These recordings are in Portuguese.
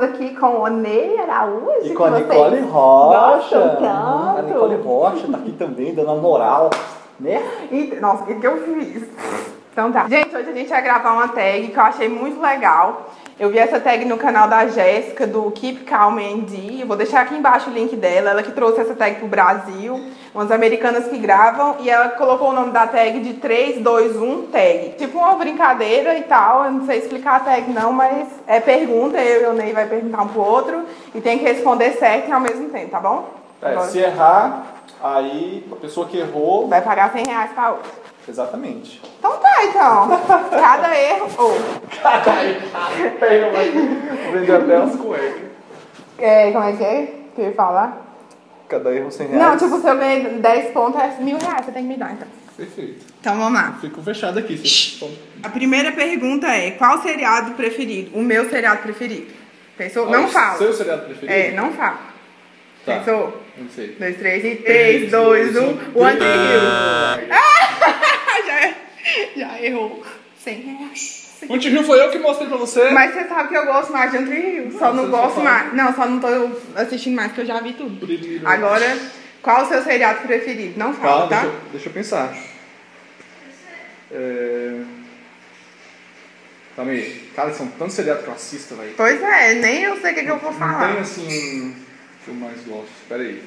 aqui com o Ney Araújo. E com a Nicole Rocha. A Nicole Rocha tá aqui também, dando a moral, né? Nossa, o que eu fiz? Então tá. Gente, hoje a gente vai gravar uma tag que eu achei muito legal. Eu vi essa tag no canal da Jéssica, do Keep Calm ND. Eu vou deixar aqui embaixo o link dela. Ela que trouxe essa tag pro Brasil. Umas americanas que gravam. E ela colocou o nome da tag de 3, 2, 1 tag. Tipo uma brincadeira e tal. Eu não sei explicar a tag não, mas é pergunta. Eu e o Ney vai perguntar um pro outro. E tem que responder certo e ao mesmo tempo, tá bom? Se errar, aí a pessoa que errou... vai pagar R$100 pra outra. Exatamente. Então tá, então. Cada erro... Cada erro. Vou vender até as cuecas. Como é que é? Que eu ia falar? Cada erro R$100. Não, tipo, se eu ganhei 10 pontos, é R$1.000. Você tem que me dar, então. Perfeito. Então vamos lá. Fico fechado aqui. A primeira pergunta é: qual seriado preferido? O meu seriado preferido. Pensou? Não fala. Seu seriado preferido? É, não fala. Tá. Pensou? Não sei. 2, 3 e 3, 2, 1. One Hill. Já errou. R$100. One Hill foi eu que mostrei pra você. Mas você sabe que eu gosto mais de One Hill. Só não gosto mais. Não, só não tô assistindo mais porque eu já vi tudo. Agora, qual o seu seriado preferido? Não fala, tá? Deixa eu pensar. Calma aí. Cara, são tantos seriados que eu assisto, velho. Pois é, nem eu sei o que eu vou falar. Não tem assim que eu mais gosto. Pera aí.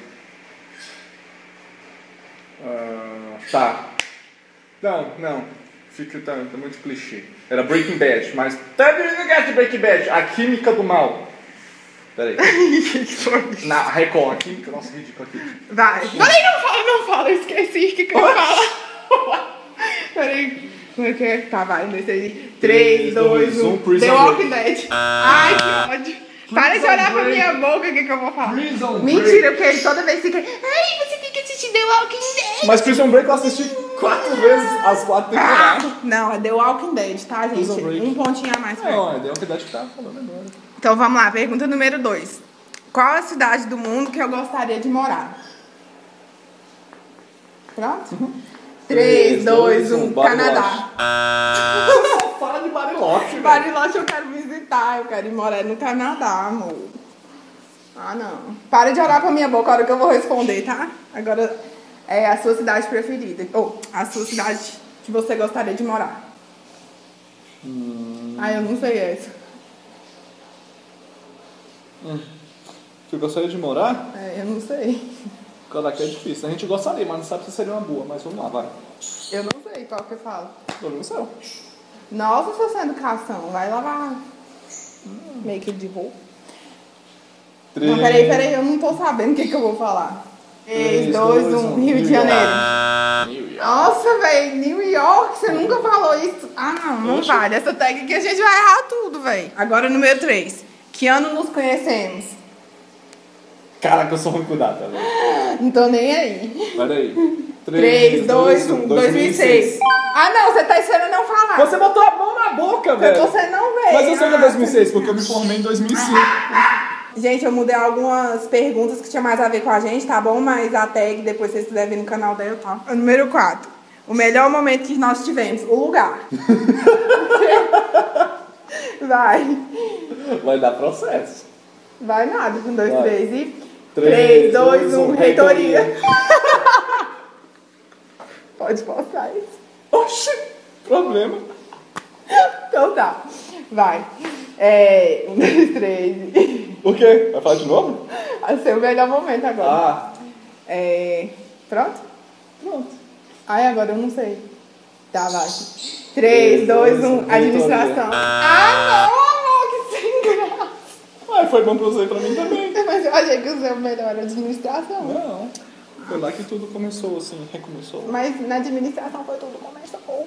Tá. Não. Tá muito clichê. Era Breaking Bad, mas... Não gosto de Breaking Bad. A Química do Mal. Pera aí. Na Record, a Química... Nossa, ridículo aqui. Vai. Falei, não fala. Eu esqueci o que eu ia falar. Peraí. Como é que é? Tá, vai. 3, 2, 1. The Walking Dead. Ai, que ódio. Para de olhar pra minha boca, o que eu vou falar? Mentira, porque ele toda vez fica... Ai, você tem que assistir The Walking Dead. Mas Prison Break eu assisti 4 vezes as 4 temporadas. Não, é The Walking Dead, tá, gente? Um pontinho a mais pra Não, é The Walking Dead que tá falando agora. Então vamos lá, pergunta número 2. Qual a cidade do mundo que eu gostaria de morar? Pronto? 3, 2, 1, Canadá. Fala de Bariloche. Bariloche eu quero visitar, eu quero ir morar no Canadá, amor. Ah, não. Para de olhar pra minha boca a hora que eu vou responder, tá? Agora é a sua cidade preferida. Ou a sua cidade que você gostaria de morar. Ah, eu não sei essa. Você gostaria de morar? Eu não sei. Caraca, é difícil. A gente gostaria, mas não sabe se seria uma boa. Mas vamos lá, vai. Eu não sei qual que eu falo. Problema seu. Nossa, sua sem educação. Vai lavar make de roupa. Não, peraí, eu não tô sabendo o que eu vou falar. 3, 2, 1, Rio de Janeiro. Nossa, velho, New York, você nunca falou isso. Ah, não vale. Essa tag aqui a gente vai errar tudo, velho. Agora número 3. Que ano nos conhecemos? Caraca, eu sou ruim com data, velho. Não tô nem aí. Peraí. 3, 2, 1, 2006. Ah, não, você tá esperando eu falar. Você botou a mão na boca, velho. Você não veio. Mas eu sei que é 2006, porque eu me formei em 2005. Gente, eu mudei algumas perguntas que tinha mais a ver com a gente, tá bom? Mas a tag, depois vocês quiserem ver no canal dela, tá? Número 4. O melhor momento que nós tivemos. O lugar. Vai dar processo. Vai nada. 1, 2, 3 e... 3, 2, 1, reitoria. Pode postar isso. Oxi, problema. Então tá. Vai. 1, 2, 3. O quê? Vai falar de novo? Vai ser o melhor momento agora. Pronto? Pronto. Ai, agora eu não sei. Tá, vai. 3, 2, 1, administração. Ah, não, amor, que sem graça. Ai, foi bom pra você e pra mim também. Mas eu achei que o seu melhor era administração. Não. Foi lá que tudo começou, assim, recomeçou. Mas na administração foi tudo começou.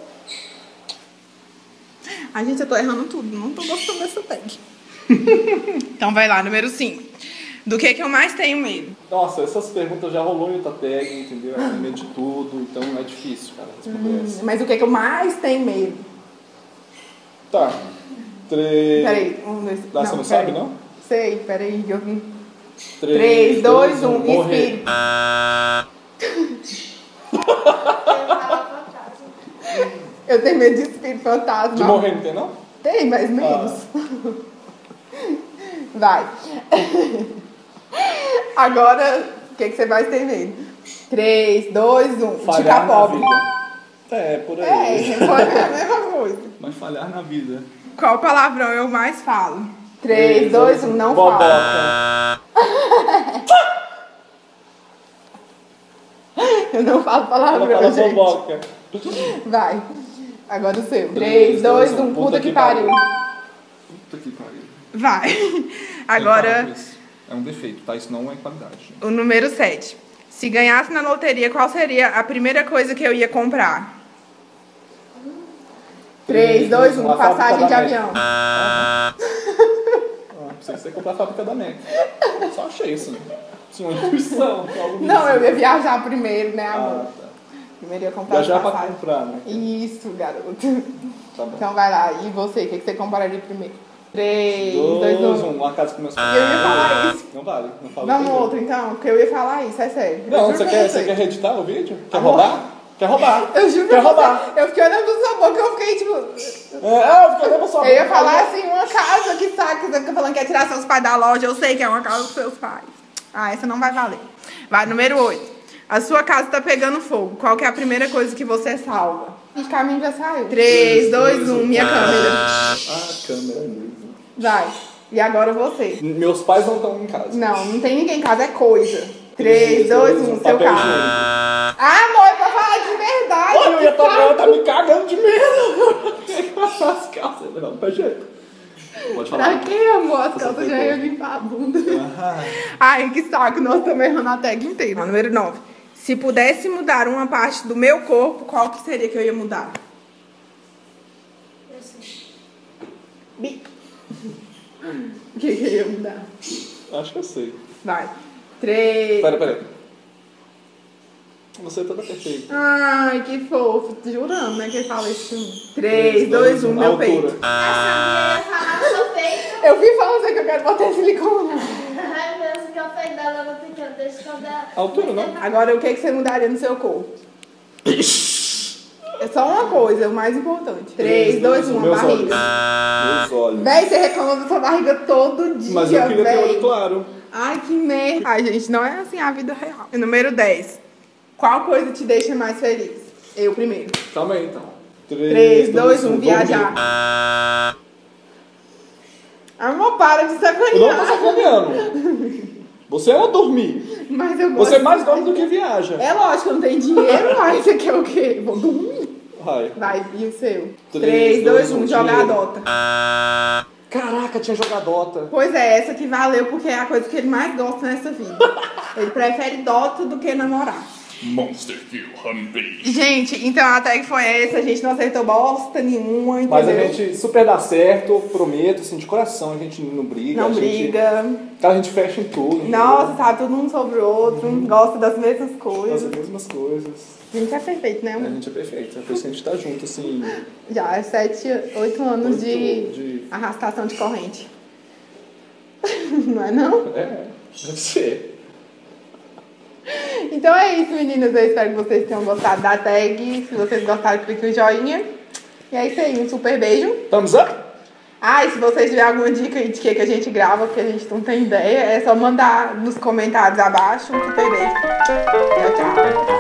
A gente, eu tô errando tudo. Não tô gostando dessa tag. Então vai lá, número 5. Do que eu mais tenho medo? Nossa, essas perguntas já rolou em outra tag, entendeu? Eu tenho medo de tudo, então é difícil, cara, responder essa. Mas o que eu mais tenho medo? Tá. 3... Peraí, 1, 2... Você não sabe, não? Sei, peraí. 3, 2, 1, morrer. espírito. Eu tenho medo de espírito fantasma. De morrer, não tem, não? Tem, mas menos. Vai. Agora, o que você vai escrever? 3, 2, 1. Falhar Ficar pobre. na vida. É, por aí. É a mesma coisa. Mas falhar na vida. Qual palavrão eu mais falo? 3, 2, 1, não falo. Boboca. Eu não falo palavrão, Ela fala gente. boboca. Vai. Agora o seu. 3, 2, 1. Puta que pariu. Puta que pariu. Vai. Agora, É um defeito, tá? Isso não é qualidade. o número 7. Se ganhasse na loteria, qual seria a primeira coisa que eu ia comprar? 3, 2, 1. Passagem de avião. Pensei que você ia comprar a fábrica da Mac. Só achei isso. Tinha uma intuição. Não, eu ia viajar primeiro, né, amor? Tá. Primeiro eu ia comprar Viajar pra passagem. comprar, né? Isso, garoto. Tá bom. Então vai lá. E você? O que você compraria primeiro? 3, 2, 1. Uma casa com meus pais. Eu ia falar isso. Não vale. Não falo Vamos primeiro. outro então, porque eu ia falar isso, é sério. Não, Eu você juro quer pra reeditar o vídeo? Quer Amor. roubar? Quer roubar? Eu juro Quer pra roubar? você. Eu fiquei olhando pra sua boca e eu fiquei tipo. Eu fiquei olhando pra sua Eu ia boca. falar assim, uma casa que saca, você fica falando que ia tirar seus pais da loja, eu sei que é uma casa dos seus pais. Ah, essa não vai valer. Vai, número 8. A sua casa tá pegando fogo. Qual que é a primeira coisa que você salva? O caminho já saiu. 3, 2, 1, minha câmera. Ah, câmera mesmo. Vai. E agora você. Meus pais não estão em casa. Não tem ninguém em casa, é coisa. 3, 2, 1, seu papel carro. higiênico. Ah, amor, é pra falar de verdade. Olha, que saco. ela tá me cagando de medo. As calças, não, pra jeito. Pode Pra falar. que, amor? As calças já iam limpar a bunda. Ai, que saco. Nós estamos errando a tag inteira. Número 9. Se pudesse mudar uma parte do meu corpo, qual que seria que eu ia mudar? Eu sei. Bi. O que eu ia mudar? Acho que eu sei. Vai. 3. Pera. Você é toda perfeita. Ai, que fofo. Jurando, né? Que ele fala isso. 3, 2, 1, meu peito. Eu sabia, ia falar do seu peito. Eu vi falando que eu quero botar silicone. Ai, meu Deus, que eu peito dela, eu vou ter que deixar quando ela... Altura, não? Agora, o que você mudaria no seu corpo? É só uma coisa, o mais importante. 3, 2, 1, a meus barriga. Meus olhos. Véi, você reclama da sua barriga todo dia, Mas eu queria ter véi. olho claro. Ai, que merda. Ai, gente, não é assim a vida real. E número 10. Qual coisa te deixa mais feliz? Eu primeiro. Calma aí, então. 3, 2, 1, viajar. Amor, para de Eu não tô sacanear. sacaneando. Você ama dormir. Mas eu gosto. Você mais dorme do que viaja. É lógico, eu não tenho dinheiro, mas você quer o quê? Vou dormir. Vai. Vai, e o seu? 3, 3, 2, 1, 1, jogar a dinheiro. Dota. Caraca, tinha jogadota. Pois é, essa que valeu porque é a coisa que ele mais gosta nessa vida. Ele prefere Dota do que namorar. Monster Kill Humvee. Gente, então a tag foi essa, a gente não acertou bosta nenhuma, entendeu? Mas a gente super dá certo, prometo, assim, de coração, a gente não briga. Não a gente, briga. Cara, a gente fecha em tudo. Nossa, sabe tudo um sobre o outro, gosta das mesmas As coisas. mesmas coisas. A gente é perfeito, né, A amor? gente é perfeito, é por isso que a gente tá junto, assim. Já é 7, 8 anos de- de arrastação de corrente. Não é não? É, deve ser. Então é isso, meninas. Eu espero que vocês tenham gostado da tag. Se vocês gostaram, clique no joinha. E é isso aí, um super beijo. Thumbs up? Ah, e se vocês tiverem alguma dica aí de que a gente grava, porque a gente não tem ideia, é só mandar nos comentários abaixo. Um super beijo. Tchau, tchau.